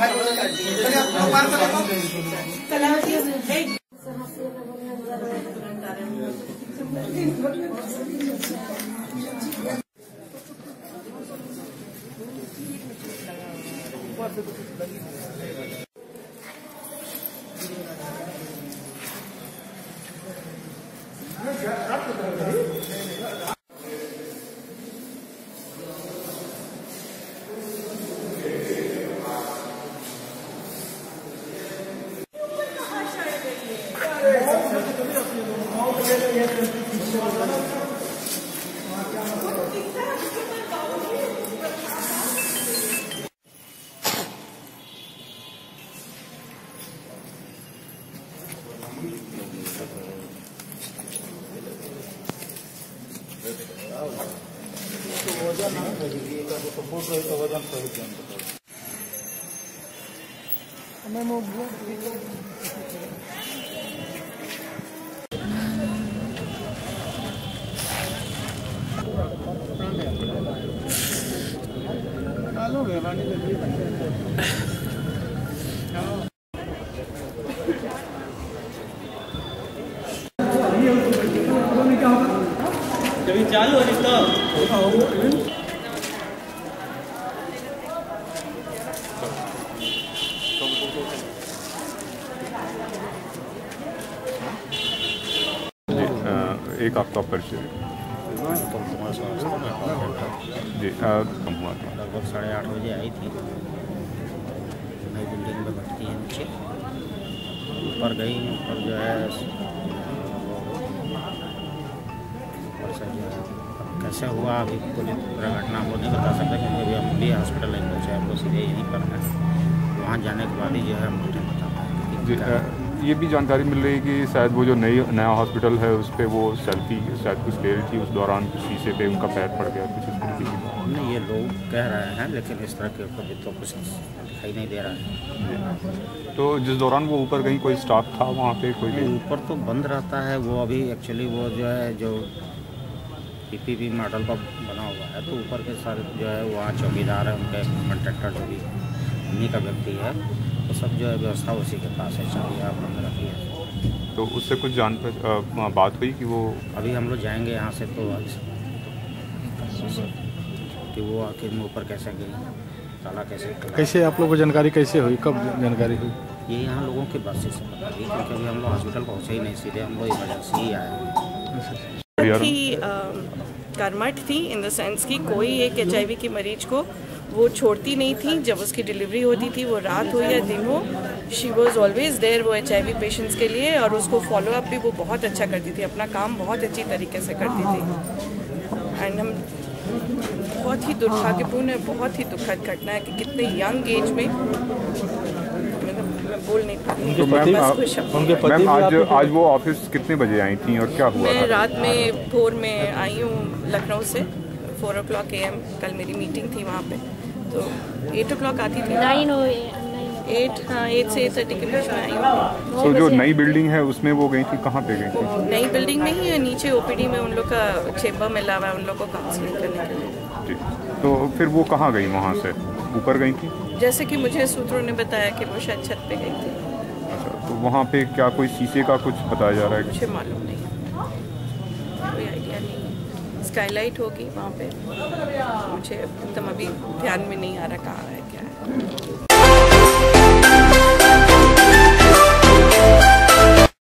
चालू है तो एक आपका परिचय जी। लगभग 8:30 बजे आई थी। नई बिल्डिंग में भर्ती है, नीचे ऊपर गई। ऊपर जो है कैसे हुआ अभी पूरी घटना हम लोग नहीं बता सकते, क्योंकि अभी हम भी हॉस्पिटल नहीं पहुँचे। हम लोग सीधे यहीं पर हैं। वहाँ जाने के बाद ही जो है हम लोग बता पाएंगे। ये भी जानकारी मिल रही है कि शायद वो जो नया हॉस्पिटल है उस पर वो सेल्फी शायद कुछ ले रही थी, उस दौरान शीशे पे उनका पैर पड़ गया, कुछ इस तरीके की बात नहीं। ये लोग कह रहे हैं, लेकिन इस तरह के ऊपर तो कुछ दिखाई नहीं दे रहा है। तो जिस दौरान वो ऊपर कहीं कोई स्टाफ था वहाँ पे कोई? ऊपर तो बंद रहता है वो। अभी एक्चुअली वो जो है जो पीपीपी मॉडल पर बना हुआ है, तो ऊपर के सारे जो है वहाँ चौकीदार है, उनके कॉन्ट्रैक्टर जो भी उन्हीं का व्यक्ति है, तो सब जो है व्यवस्था उसी के पास है, चाबी आप बंद रखी है। तो उससे कुछ बात हुई कि वो? अभी हम लोग जाएंगे यहाँ से, तो कि वो आखिर में ऊपर कैसे गई, ताला कैसे आप लोगों को जानकारी कैसे हुई, कब जानकारी हुई? ये यहाँ लोगों के बात से पता चली, क्योंकि अभी हम लोग हॉस्पिटल पहुँचे ही नहीं, सीधे हम लोग इमरजेंसी ही आए हैं। कर्मठ थी इन द सेंस कि कोई एक HIV की मरीज को वो छोड़ती नहीं थी। जब उसकी डिलीवरी होती थी, वो रात हो या दिन हो, शी वॉज ऑलवेज देयर वो HIV पेशेंट्स के लिए। और उसको फॉलो अप भी वो बहुत अच्छा करती थी, अपना काम बहुत अच्छी तरीके से करती थी। एंड हम बहुत ही दुर्भाग्यपूर्ण है, बहुत ही दुखद घटना है कि कितने यंग एज में, मैं बोल नहीं पाती। तो मैम आज वो ऑफिस कितने बजे आई थी और क्या हुआ? मैं रात में 4 में आई हूँ लखनऊ से, 4 o'clock AM। कल मेरी मीटिंग थी वहाँ पे, तो 8 o'clock आती थी। 8 से 8:30 के बीच में आई हूँ। तो जो नई बिल्डिंग है उसमें वो गई थी, कहाँ पे गई थी? नई बिल्डिंग में ही है, नीचे OPD में उन लोग का चेम्बर मिला हुआ है, उन लोग को काउंसलिंग करने के लिए। तो फिर वो कहाँ गई? वहाँ से ऊपर गई थी? जैसे कि मुझे सूत्रों ने बताया कि वो शायद छत पे गई थी। अच्छा, तो वहाँ पे क्या कोई शीशे का कुछ बताया जा रहा है? मुझे मालूम नहीं, कोई आइडिया नहीं। स्काईलाइट होगी वहाँ पे, मुझे एकदम अभी ध्यान में नहीं आ रहा कहाँ है क्या है।